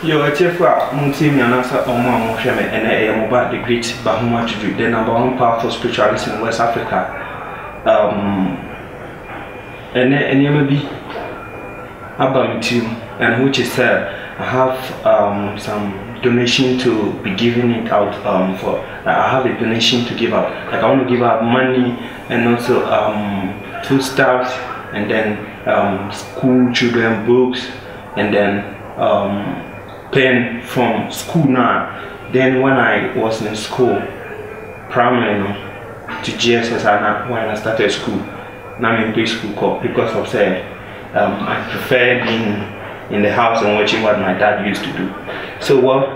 Yo, a chef, Muntim Yanasa Oma Mosheme, and I am about the Great Bahoma Talks, the number one powerful spiritualist in West Africa. And maybe about you, and which is I have some donation to be giving it out for. I have a donation to give out. Like I want to give out money and also foodstuffs, and then school children books, and then pen from school now. Then when I was in school, primarily to GSS, when I started school, now I'm in preschool because of say I prefer being in the house and watching what my dad used to do. So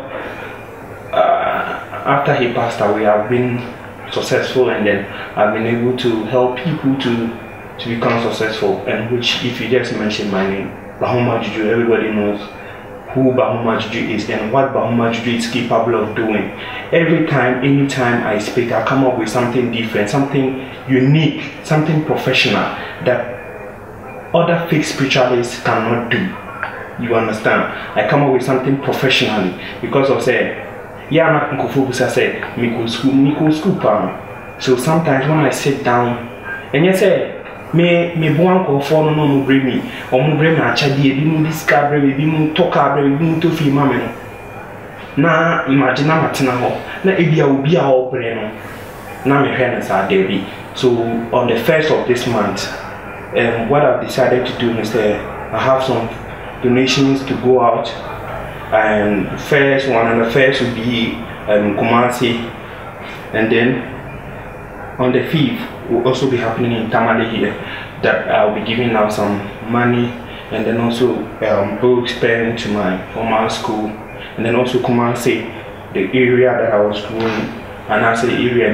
after he passed away, I've been successful, and then I've been able to help people to become successful. And which, if you just mention my name, Bahoma Juju, everybody knows who Bahoma Juju is and what Bahoma Juju is capable of doing. Every time, anytime I speak, I come up with something different, something unique, something professional that other fake spiritualists cannot do. You understand? I come up with something professionally because of say, yeah, I'm not going to say, me school. So sometimes when I sit down and you say, me buan ko for no mo bring me or mo bring me achade bi mu discover bi mu toka bi mu to fi mame no na imagine na matena ho na ebia obi a obre no na me hwe na sa dey. So on the 1st of this month, what I've decided to do is that I have some donations to go out, and the first will be Kumasi, and then on the 5th will also be happening in Tamale here, that I'll be giving out some money, and then also books, pen to my formal school, and then also Kumasi, the area that I was growing, and I say area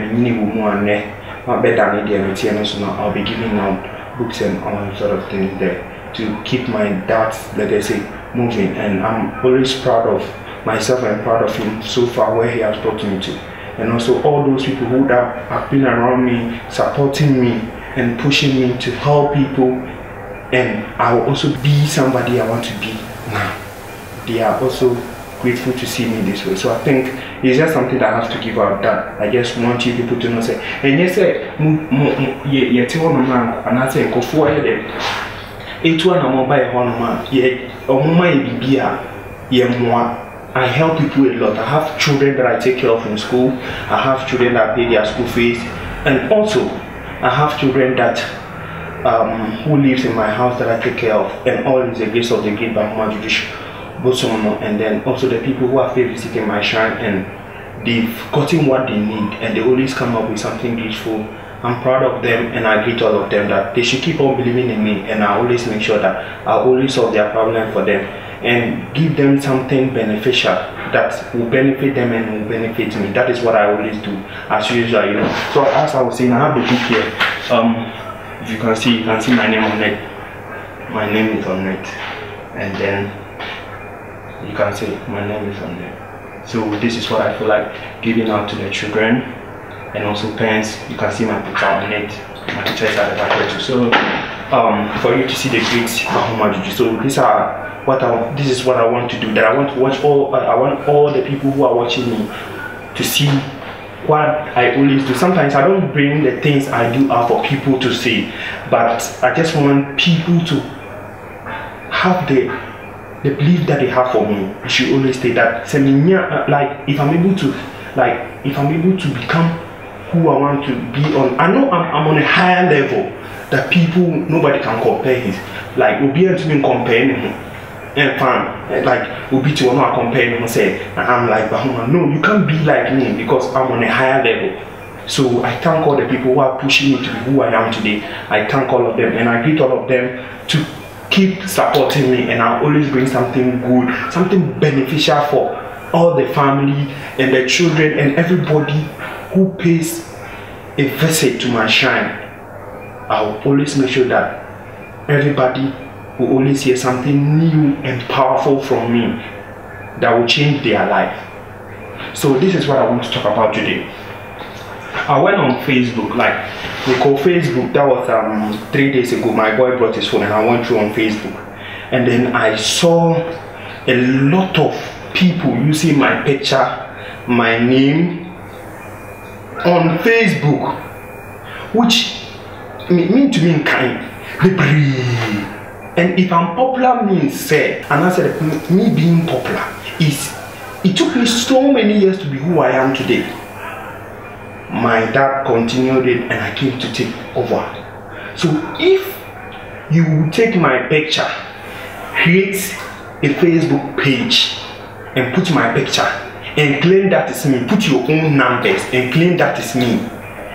better, so now I'll be giving out books and all sort of things there to keep my dad's legacy moving. And I'm always proud of myself and proud of him so far where he has brought me to. And also all those people who have been around me, supporting me and pushing me to help people, and I will also be somebody I want to be now. They are also grateful to see me this way. So I think it's just something that I have to give out, that I just want you people to know. Say, and yes, and I say, go for it. It's one of my I help people a lot. I have children that I take care of in school. I have children that pay their school fees, and also I have children that who lives in my house that I take care of. And all is the grace of the Great Bahoma Talks. And then also the people who have visiting my shrine and they've gotten what they need, and they always come up with something beautiful. I'm proud of them, and I greet all of them that they should keep on believing in me, and I always make sure that I always solve their problem for them and give them something beneficial that will benefit them and will benefit me. That is what I always do, as usual, you know. So as I was saying, I have the book here. If you can see my name on it. My name is on it, and then you can see my name is on there. So this is what I feel like giving out to the children, and also parents. You can see my picture on it. My picture is at the back too. So for you to see the Great Bahoma Talks. So this is what I want to do. That I want to watch I want all the people who are watching me to see what I always do. Sometimes I don't bring the things I do out for people to see, but I just want people to have the belief that they have for me. You should always say that. Like if I'm able to become who I want to be on. I know I'm on a higher level that nobody can compare his. Like we'll be able to be comparing him. And fun, like we'll be to one compare him and say I'm like Bahoma. No, you can't be like me because I'm on a higher level. So I thank all the people who are pushing me to be who I am today. I thank all of them, and I greet all of them to keep supporting me, and I'll always bring something good, something beneficial for all the family and the children and everybody who pays a visit to my shrine. I'll always make sure that everybody will always hear something new and powerful from me that will change their life. So this is what I want to talk about today. I went on Facebook, like we call Facebook. That was 3 days ago. My boy brought his phone and I went through on Facebook, and then I saw a lot of people using my picture, my name on Facebook, which mean to me kind. And if I'm popular means say, and I said me being popular is, it took me so many years to be who I am today. My dad continued it and I came to take over. So if you take my picture, create a Facebook page and put my picture and claim that is me, put your own numbers and claim that is me,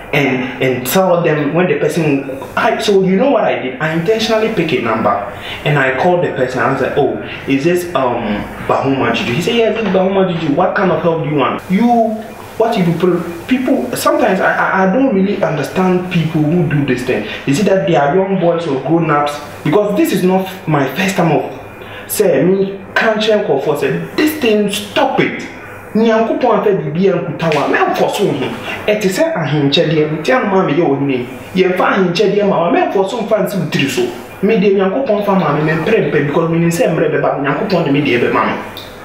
and tell them when the person, so you know what I did? I intentionally pick a number and I called the person. I was like, oh, is this Bahoma Juju? He said, yeah, this is Bahoma Juju. What kind of help do you want? What you do? People, sometimes I don't really understand people who do this thing. Is it that they are young boys or grown-ups? Because this is not my first time of say me can't change for say this thing, stop it. Nyankopon afa bibia nkutawa me mfoso ho ete se ahenchede am tian ma me ye ohini ye fa ahenchede ma me mfoso mfa nsi utiri so me de Nyankopon fa ma me mprempe because me nse mre be ba Nyankopon de me de be ma no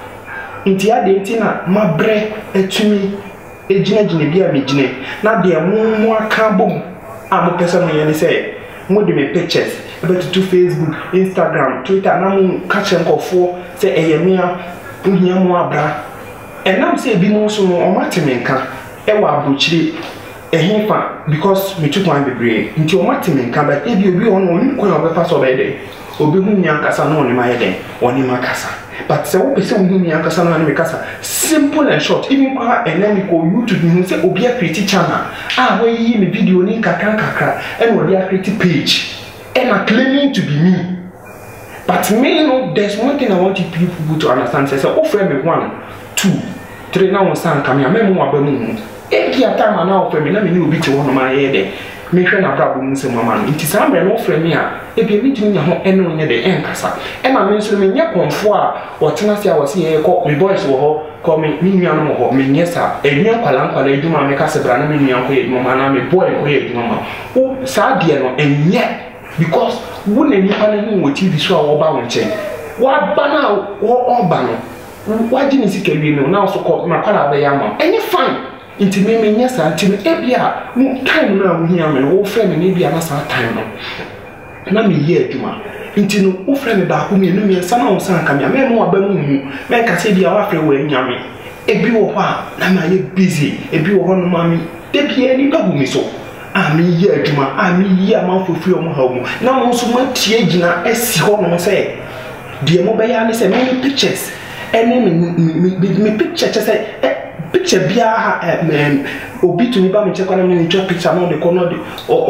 nti ade nti na mabre etumi ejina bia me gine na de mu aka bom a mo pese no ye ne se mo de me pictures about to Facebook, Instagram, Twitter na mo ka chenkofo se eyemia ohia mo abra. And I'm saying, be more so on Martimenka, Ewa Buchri, a himpa, because me took my degree into Martimenka, but if you be on one coin of a pass over day, or be whom Yankasano in my head, or in my casa. But so we say, whom Yankasano and Mikasa, simple and short, even and then we go you to me say, Obia pretty channel. Ah, where ye me video in Kakra, and what they are creative page, and are claiming to be me. But me, you know, there's one thing I want people to understand. Say, oh, friend, me 1, 2, 3 now stand come here. Me mo abamu. Every time now for me, na me ni obi to one my head. Me hwe na brabo nse mama no. Nti sam bre no friend me a, e bi me timi nya ho eno nya de enkasa. E ma me nso me nya konfo a wotena se a wose ye ko me boys wo ho ko me nua no ho me nya sa. Enua kwala eduma me ka se bra na me nua ko eduma na me boy ko eduma ma. O sa de no enye because when any man who TV show or bound chain, what banner or banner? Why didn't you carry me now? So called my color, the yama. And you fine into me, yes, until Ebia, no time now, we are an old friend and maybe another time. Now me here, Juma. Into no old friend about whom you know me and some of some come, I more about me, make I say, be our friend when yummy. A bill of what? Now I busy, a bill of one mammy. There be any double me so. Ami ye adwuma ami ye amanfo fi omo ha omo na mo so matie gina esi ho no say de mo be ya ne say me pictures ene me picture say picture bia ha obi to me ba me check on me draw picture no de kono de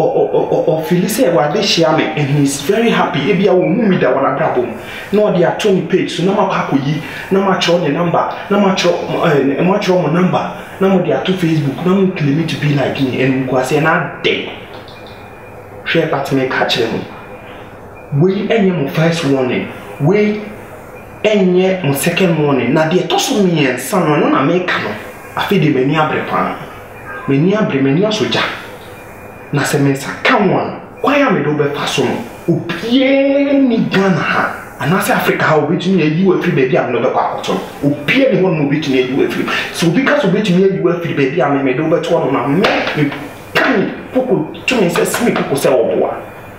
o feel say wa de share me and he's very happy e bia wo mu mi da wona brabo no de ato ni page so na makoyi na ma cho ne number na ma cho mo number. Now they are to Facebook, now claiming to be like me, and we say not dead. Share part me catch them. We any first warning, we any second warning. Now they toss me and son, no, na make no. I feel the many abrepan, many soja. Na se mensa come one. Why am I do be fason? Upie ni Ghana. And as Africa, how between you a free baby, I'm not a cotton. Who peer the one between you a free. So because of between you a free baby, I may do better one on me. Come, Poco, to me says me, Poco sell.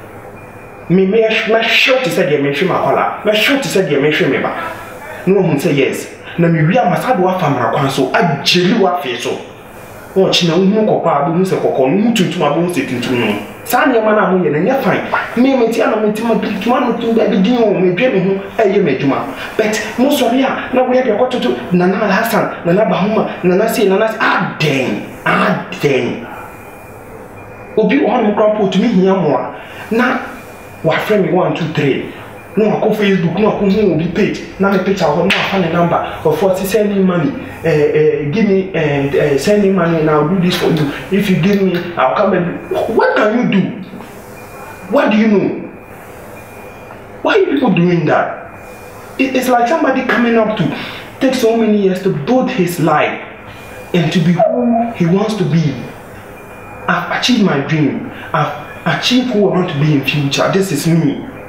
Me may short to say you mention my collar. My short to say you mention me back. No one say yes. Na me we are Masado family, so I jelly wa face so. Watch na umu kopa abu se kokon mu tuntum abu se tuntum no. Sa ne ma na mo ye na nya fine. Me meti ana meti ma no tum da bidin o me dwe me ho eye medjuma. But mo sori a na we dey kototo na na Hassan na na Bahoma na na den. Obi o hanu krampo to me hia mo a na wa friend me 1 2 3. No, I go Facebook, no, I go home, page. Now my picture, I find a number of 40 sending money. Give me sending money, and I'll do this for you. If you give me, I'll come and. What can you do? What do you know? Why are people doing that? It's like somebody coming up to take so many years to build his life and to be who he wants to be. I've achieved my dream. I've achieved who I want to be in future. This is me.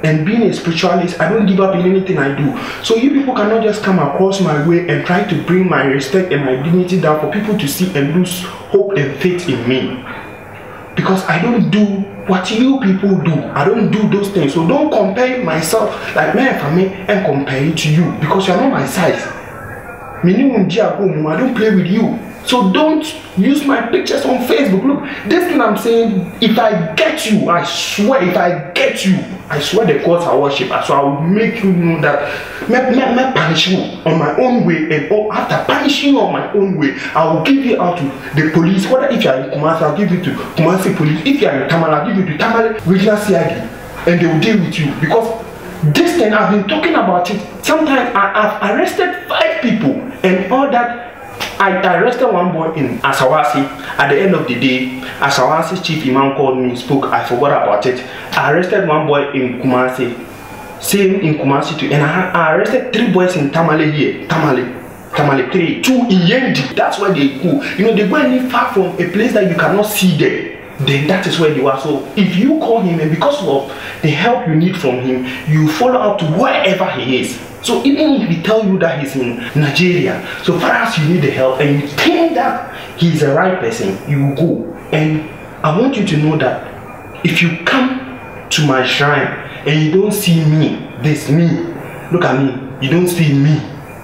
and being a spiritualist, I don't give up in anything I do. So you people cannot just come across my way and try to bring my respect and my dignity down for people to see and lose hope and faith in me. Because I don't do what you people do. I don't do those things. So don't compare myself like man for me and compare it to you, because you're not my size. I don't play with you. So don't use my pictures on Facebook. Look, this thing I'm saying, if I get you, I swear, if I get you, I swear the gods I worship. So I will make you know that me punish you on my own way, and after punishing you on my own way, I will give you out to the police. Whether if you are in Kumasi, I'll give you to Kumasi police. If you are in Tamale, I'll give you to Tamale regional CID, and they will deal with you. Because this thing, I've been talking about it. Sometimes I've arrested 5 people, and all that. I arrested one boy in Asawasi. At the end of the day, Asawasi's chief imam called me, spoke. I forgot about it. I arrested one boy in Kumasi, same in Kumasi too, and I arrested 3 boys in Tamale here. Tamale 3, 2 in Yendi. That's where they go. You know, they go any far from a place that you cannot see them. Then that is where you are. So if you call him, and because of the help you need from him, you follow up to wherever he is. So even if he tell you that he's in Nigeria, so far as you need the help and you think that he's the right person, you will go. And I want you to know that if you come to my shrine and you don't see me, this me, look at me, you don't see me,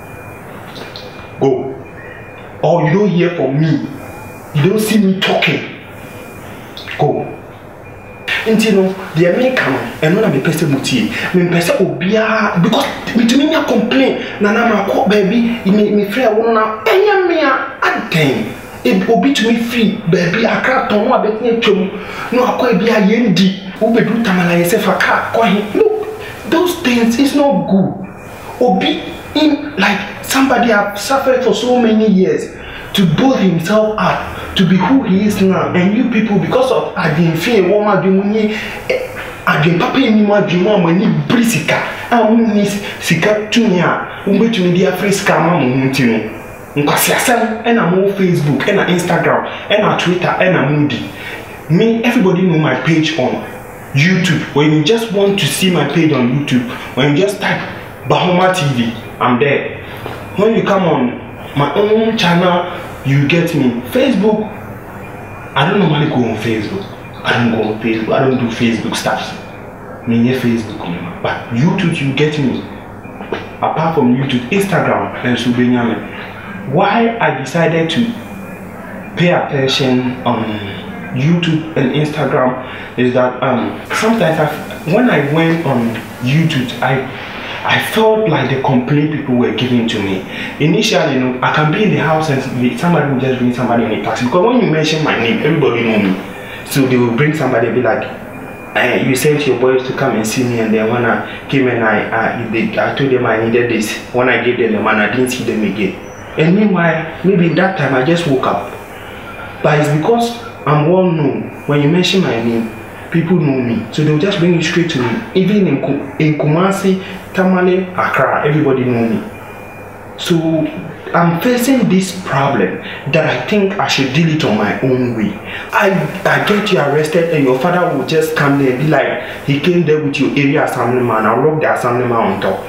go. Or you don't hear from me, you don't see me talking, go. Until the American and when I'm a person muti, me person obia because between me complain na na ma baby me free won na enya me aden e obi to me free baby Accra ton wa betnya twem no akwa bia yendi wo bedu Tamale yesef aka kwa he. Look, those things is not good. Obi in like somebody have suffered for so many years to build himself up to be who he is now, and you people, because of Adin Fee, woman, Adin Papa, any more dream, when you brisika, and Miss Sika Tunia, who went to me, dear free scammer, and I'm on Facebook, and on Instagram, and on Twitter, and on Moody. Me, everybody know my page on YouTube. When you just want to see my page on YouTube, when you just type Bahoma TV, I'm there. When you come on my own channel, you get me. Facebook, I don't normally go on Facebook. I don't go on Facebook. I don't do Facebook stuff. Me near Facebook, but YouTube, you get me. Apart from YouTube, Instagram, and Subenyame. Why I decided to pay attention on YouTube and Instagram is that sometimes when I went on YouTube, I felt like the complaint people were giving to me. Initially, you know, I can be in the house and somebody will just bring somebody in a taxi. Because when you mention my name, everybody know me. So they will bring somebody and be like, you sent your boys to come and see me, and then when I came and I told them I needed this. When I gave them the money, I didn't see them again. And meanwhile, maybe that time I just woke up. But it's because I'm well known. When you mention my name, people know me, so they'll just bring you straight to me. Even in Kumasi, Tamale, Accra, everybody know me. So I'm facing this problem that I think I should deal it on my own way. I get you arrested, and your father will just come there and be like, he came there with your area assemblyman. I'll lock the assemblyman on top.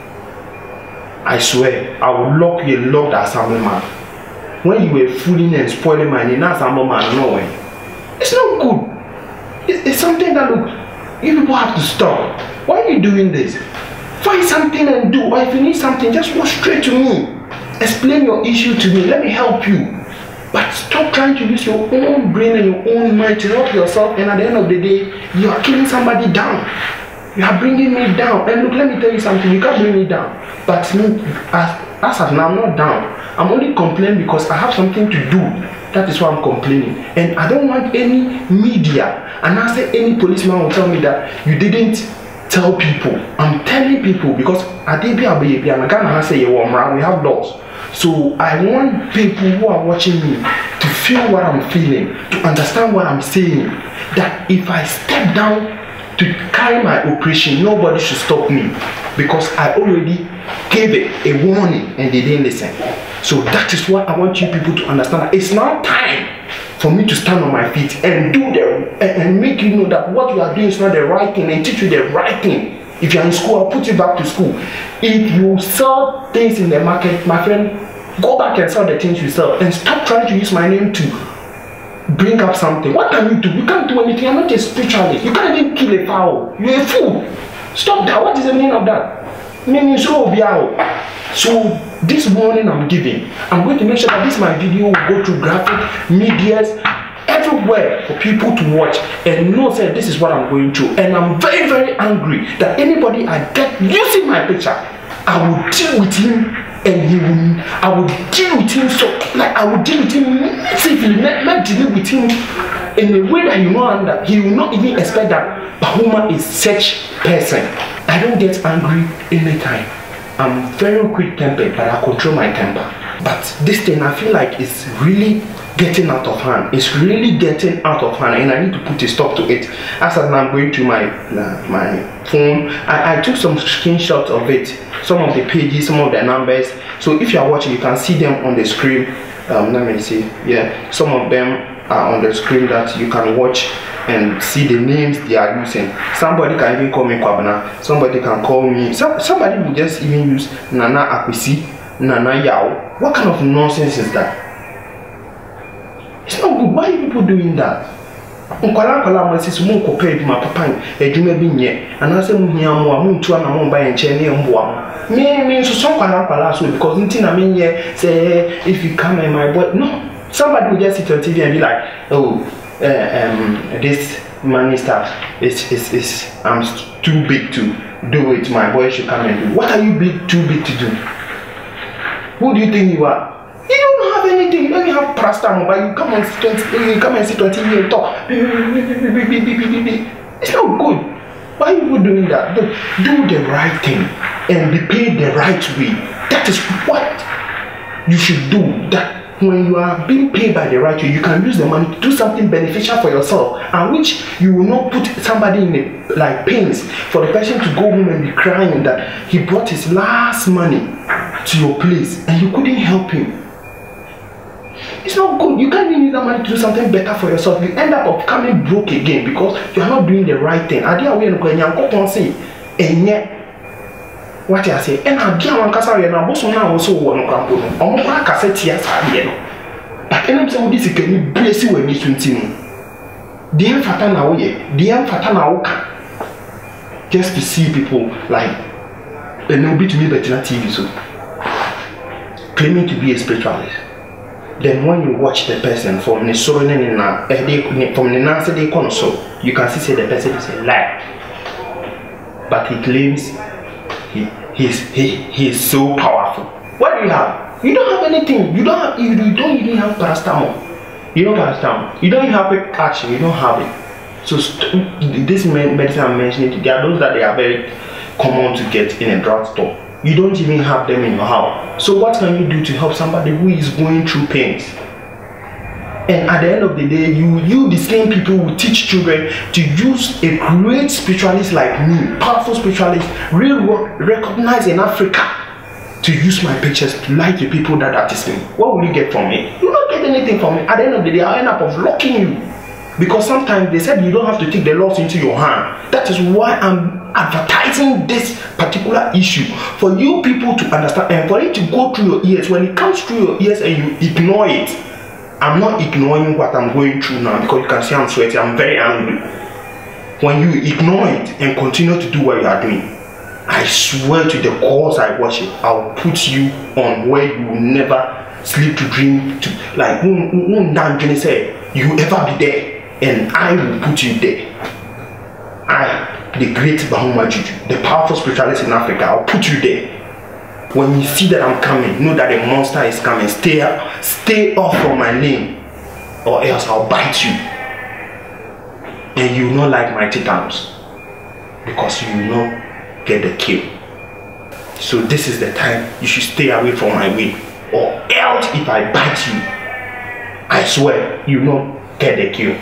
I swear, I will lock the assemblyman. When you were fooling and spoiling my name, assemblyman, no way. It's not good. It's something that, look, you people have to stop. Why are you doing this? Find something and do. Or if you need something, just go straight to me. Explain your issue to me. Let me help you. But stop trying to use your own brain and your own mind to help yourself. And at the end of the day, you are killing somebody down. You are bringing me down. And look, let me tell you something. You can't bring me down. But me, as of now, I'm not down. I'm only complaining because I have something to do. That is why I'm complaining. And I don't want any media, and I say any policeman will tell me that you didn't tell people. I'm telling people because I did be a baby and I can't say we have laws. So I want people who are watching me to feel what I'm feeling, to understand what I'm saying. That if I step down to carry my operation, nobody should stop me, because I already gave it a warning and they didn't listen. So that is what I want you people to understand. It's now time for me to stand on my feet and do and make you know that what you are doing is not the right thing, and teach you the right thing. If you're in school, I'll put you back to school. If you sell things in the market, my friend, go back and sell the things you sell and stop trying to use my name to bring up something. What can you do? You can't do anything. I'm not a spiritualist. You can't even kill a fowl. You're a fool. Stop that. What is the meaning of that? So this warning I'm giving, I'm going to make sure that this my video will go to graphic medias everywhere for people to watch and know that this is what I'm going through. And I'm very, very angry that anybody I get using my picture, I will deal with him, and I will deal with him I will deal with him safely, not deal with him in a way that he will not even expect that Bahoma is such person. I don't get angry anytime. I'm very quick-tempered, but I control my temper. But this thing, I feel like it's really getting out of hand. It's really getting out of hand, and I need to put a stop to it. As I'm going to my phone, I took some screenshots of it, some of the pages, some of the numbers. So if you are watching, you can see them on the screen. Let me see. Yeah, some of them are on the screen that you can watch and see the names they are using. Somebody can even call me Kwabena. Somebody can call me. Somebody will just even use Nana Akwisi, Nana Yao. What kind of nonsense is that? It's not good. Why are people doing that? Nkwala my sister mo compare my papa edwuma bi nye anase mu hia mo a mo ntu na mo ba enche ne mboa me so some kwala so because nti na me nye say if you come in my boy, no, somebody will just sit on TV and be like, oh, this money stuff is I'm too big to do it, my boy should come and do. What are you too big to do? Who do you think you are? You don't have anything. You don't even have paracetamol, but you come and sit 20 years and talk. It's not good. Why are you doing that? Do the right thing and be paid the right way. That is what you should do. That when you are being paid by the right way, you can use the money to do something beneficial for yourself, and which you will not put somebody in pains for the person to go home and be crying that he brought his last money to your place and you couldn't help him. It's not good. You can't even use that money to do something better for yourself. You end up becoming broke again because you are not doing the right thing. I didn't say, and yet what I say, and I get one casa and I also one of our cassette. Yes, but I'm saying this can you bless you when you swim. The Fatana way, the Fatana just to see people like and they'll be to me better TV so claiming to be a spiritualist. Then when you watch the person from the from the Nancy Day console, you can see the person is a liar. But he claims he is so powerful. What do you have? You don't have anything. You don't even have paracetamol. You don't have paracetamol. You don't even have quick action. You don't have it. So this medicine I'm mentioning, there are those that they are very common to get in a drugstore. You don't even have them in your house. So what can you do to help somebody who is going through pains? And at the end of the day, you the same people will teach children to use a great spiritualist like me, powerful spiritualist, real recognized in Africa, to use my pictures to lie to people that is me. What will you get from me? You will not get anything from me. At the end of the day, I'll end up locking you. Because sometimes they said you don't have to take the laws into your hand. That is why I'm advertising this particular issue for you people to understand and for it to go through your ears. When it comes through your ears and you ignore it, I'm not ignoring what I'm going through now because you can see I'm sweating. I'm very angry. When you ignore it and continue to do what you are doing, I swear to the cause I worship, I'll put you on where you will never sleep to dream to, like you ever be there. And I will put you there. I, the Great Bahoma Juju, the powerful spiritualist in Africa, I'll put you there. When you see that I'm coming, know that the monster is coming. Stay off from my lane, or else I'll bite you. And you will not like my tetanus, because you will not get the kill. So this is the time you should stay away from my way, or else if I bite you, I swear you will not get the kill.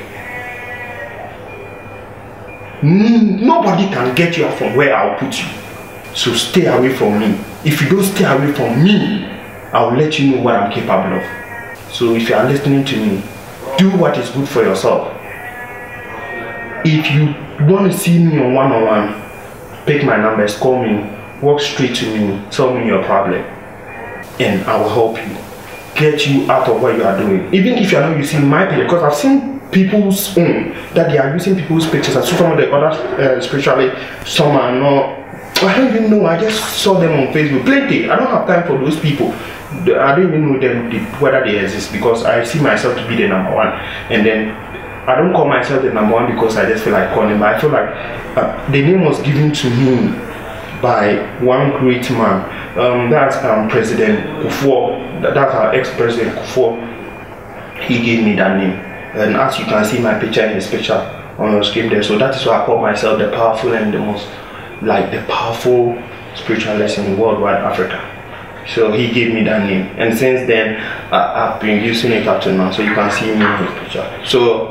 Nobody can get you out from where I'll put you. So stay away from me. If you don't stay away from me, I'll let you know what I'm capable of. So if you are listening to me, do what is good for yourself. If you want to see me on one-on-one, pick my numbers, call me, walk straight to me, tell me your problem, and I will help you, get you out of what you are doing. Even if you are not using my picture, because I've seen people's own that they are using people's pictures. I saw some of the other spiritually, some are not. I don't even know. I just saw them on Facebook. Plenty. I don't have time for those people. I don't even know them whether they exist, because I see myself to be the number one, and then I don't call myself the number one because I just feel like calling. But I feel like the name was given to me by one great man. That's President Kufuor. That's our ex-president Kufuor. He gave me that name, and as you can see my picture and his picture on your screen there. So that is why I call myself the powerful and the most, like, the powerful spiritualist in worldwide Africa. So he gave me that name, and since then I've been using it up to now. So you can see me in his picture. So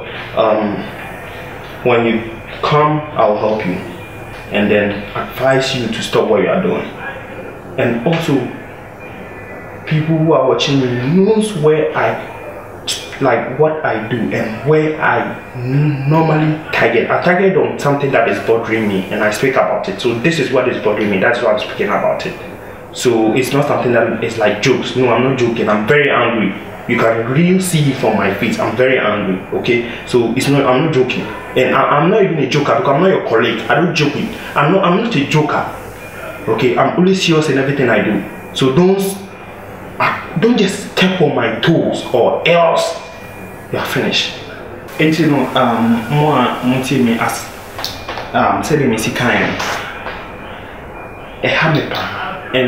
when you come, I'll help you, and then advise you to stop what you are doing. And also, people who are watching me knows where I, like, what I do and where I normally target. I target on something that is bothering me, and I speak about it. So this is what is bothering me. That's why I'm speaking about it. So it's not something that is like jokes. No, I'm not joking. I'm very angry. You can really see it from my face. I'm very angry. Okay, so it's not. I'm not joking, and I'm not even a joker, because I'm not your colleague. I don't joke with. I'm not a joker. Okay, I'm always serious in everything I do. So don't just step on my toes, or else you are finished. And you know, more me as telling me, see, kind a hammer.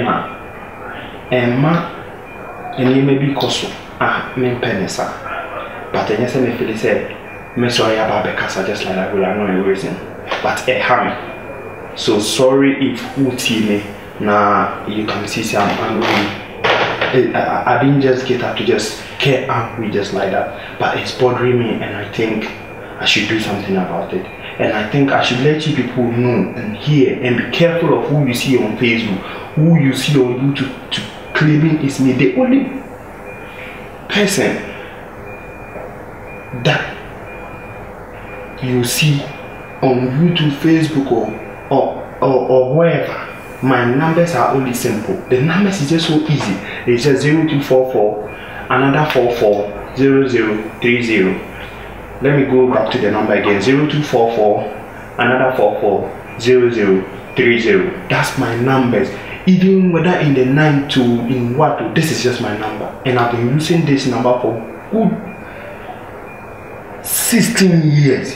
Emma, and you may be coso, men penisa. But then, yes, and if it said, me sorry about because I just like that, will I know a reason. But a hammer. So sorry if you see me now, you can see I'm angry. I didn't just get up to just get angry just like that, but it's bothering me, and I think I should do something about it. And I think I should let you people know and hear, and be careful of who you see on Facebook, who you see on YouTube to claiming is me. The only person that you see on YouTube, Facebook, or wherever, my numbers are only simple. The numbers is just so easy. It's just 0244 another 440030. Let me go back to the number again. 0244 another 440030. That's my numbers. Even whether in the 9 to in what, this is just my number, and I've been using this number for good 16 years.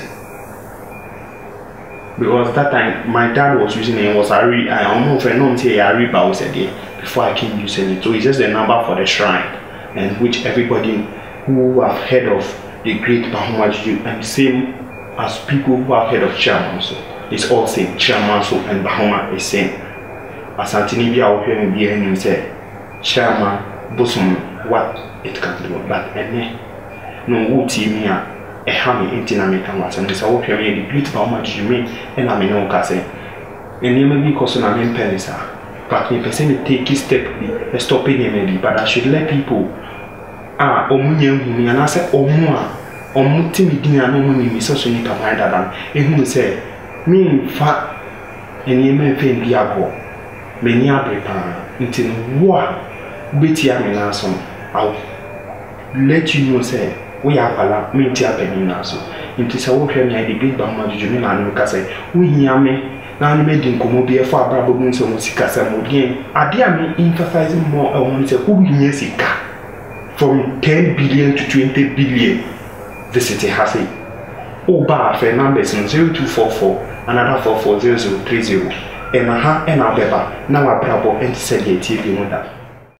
Because that time my dad was using it, was I don't know if I know say Ariba was again before I came using it. So it's just the number for the shrine, and which everybody who have heard of the Great Bahoma Talks, and same as people who have heard of Chairman, so it's all same. Chairman so and Bahoma is same. As Antinibia will hear me behind say Chairman bosom what it can do, but no who team here a hammy in Tinamican was, and it's all here the Great Bahoma Talks me, and I'm in Okase. And you may be causing a main penisa, but if person take a step, stopping him maybe, but I should let people. And I said, Timidina, no money, so you can find that. And who say, me in fact, and you may pay Diabo, many are prepared until what Betty Aminason. I'll let you know, say, we are allowed me to happen in us. It is a work here, the Great Bahoma Talks, and look as we hear me. Now, you made in Comobia for Bravo Moons and Musicas and Modian. I dare me emphasizing more on who yes, it can. From 10 billion to 20 billion visiting has it. Oba for numbers in 0244 another 440030. And and Abeba now a bravo and said TV that.